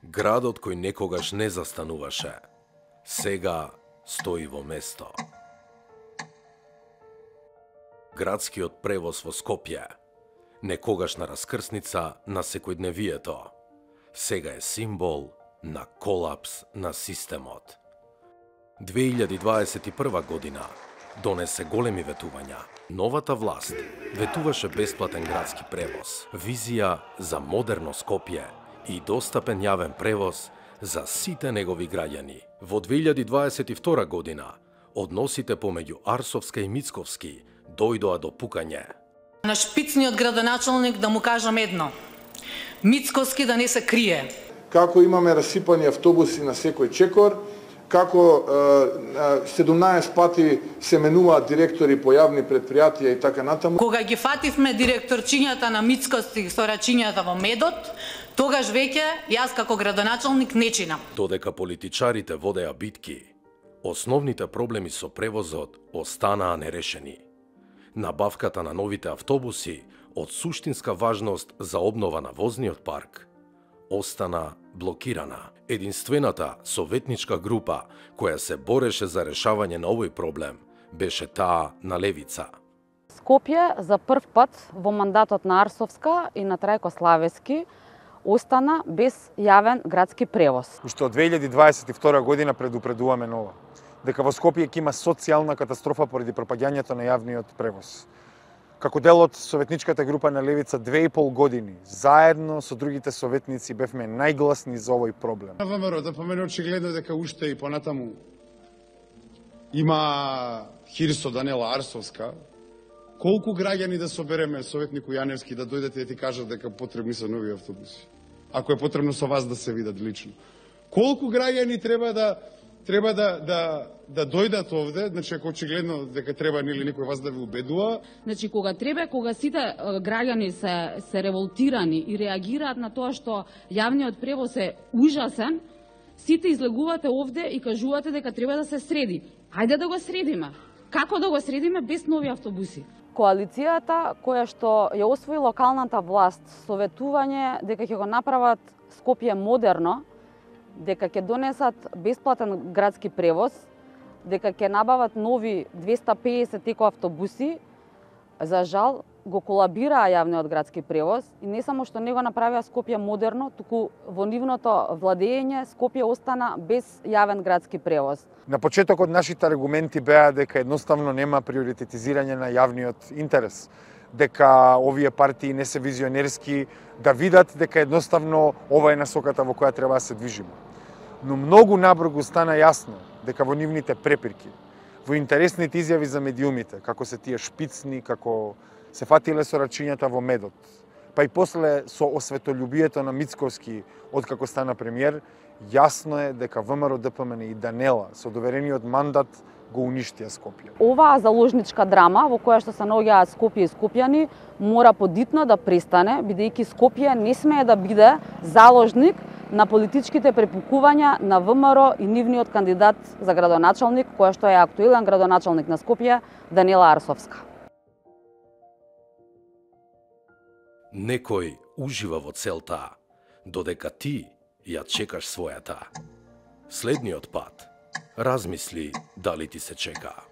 Градот кој некогаш не застануваше, сега стои во место. Градскиот превоз во Скопје, некогашна раскрсница на секојдневието, сега е символ на колапс на системот. 2021 година донесе големи ветувања. Новата власт ветуваше бесплатен градски превоз, визија за модерно Скопје и достапен јавен превоз за сите негови граѓани. Во 2022 година односите помеѓу Арсовска и Мицковски дојдоа до пукање. На шпицниот градоначалник да му кажам едно: Мицковски да не се крие. Како имаме расипани автобуси на секој чекор, како 17 пати се менуваат директори по јавни предпријатија и така натаму. Кога ги фативме директорчињата на Мицковски со рачињата во медот, тогаш веќе јас како градоначалник не чинам. Додека политичарите водеа битки, основните проблеми со превозот останаа нерешени. Набавката на новите автобуси од суштинска важност за обнова на возниот парк остана блокирана. Единствената советничка група која се бореше за решавање на овој проблем беше таа на левица. Скопје за прв пат во мандатот на Арсовска и на Трајко Славески остана без јавен градски превоз. Уште од 2022 година предупредуваме нова, дека во Скопје ќе има социјална катастрофа поради пропаѓањето на јавниот превоз. Како дел од советничката група на левица 2,5 години, заедно со другите советници бевме најгласни за овој проблем. На ВМРО да помене очигледно дека уште и понатаму има Хирсо Данела Арсовска. Колку граѓани да собереме, советнику Јаневски, да дојдете и ти кажат дека потребни се нови автобуси? Ако е потребно со вас да се видат лично. Колку граѓани треба да дојдат овде, значи ако очигледно дека треба или некој вас да ви убедува. Значи кога сите граѓани се револтирани и реагираат на тоа што јавниот превоз е ужасен, сите излегувате овде и кажувате дека треба да се среди. Ајде да го средиме. Како да го средиме без нови автобуси? Коалицијата која што ја освои локалната власт со ветување дека ќе го направат Скопје модерно, дека ќе донесат бесплатен градски превоз, дека ќе набават нови 250 екоавтобуси, за жал го колабираа јавниот градски превоз и не само што не го направија Скопје модерно, туку во нивното владење Скопје остана без јавен градски превоз. На почетокот нашите аргументи беа дека едноставно нема приоритетизирање на јавниот интерес, дека овие партии не се визионерски, да видат дека едноставно ова е насоката во која треба да се движиме. Но многу набрзо стана јасно дека во нивните препирки, во интересните изјави за медиумите, како се тие шпицни, како се фатиле со рачињата во медот, па и после со осветољубието на Мицковски откако стана премиер, јасно е дека ВМРО ДПМН и Данела со доверениот мандат го уништија Скопје. Оваа заложничка драма во која што се наоѓаат Скопје и скопјани мора подитно да престане, бидејќи Скопје не смее да биде заложник на политичките препукувања на ВМРО и нивниот кандидат за градоначалник, која што е актуелен градоначалник на Скопје, Данела Арсовска. Некој ужива во целта, додека ти ја чекаш својата. Следниот пат размисли дали ти се чека.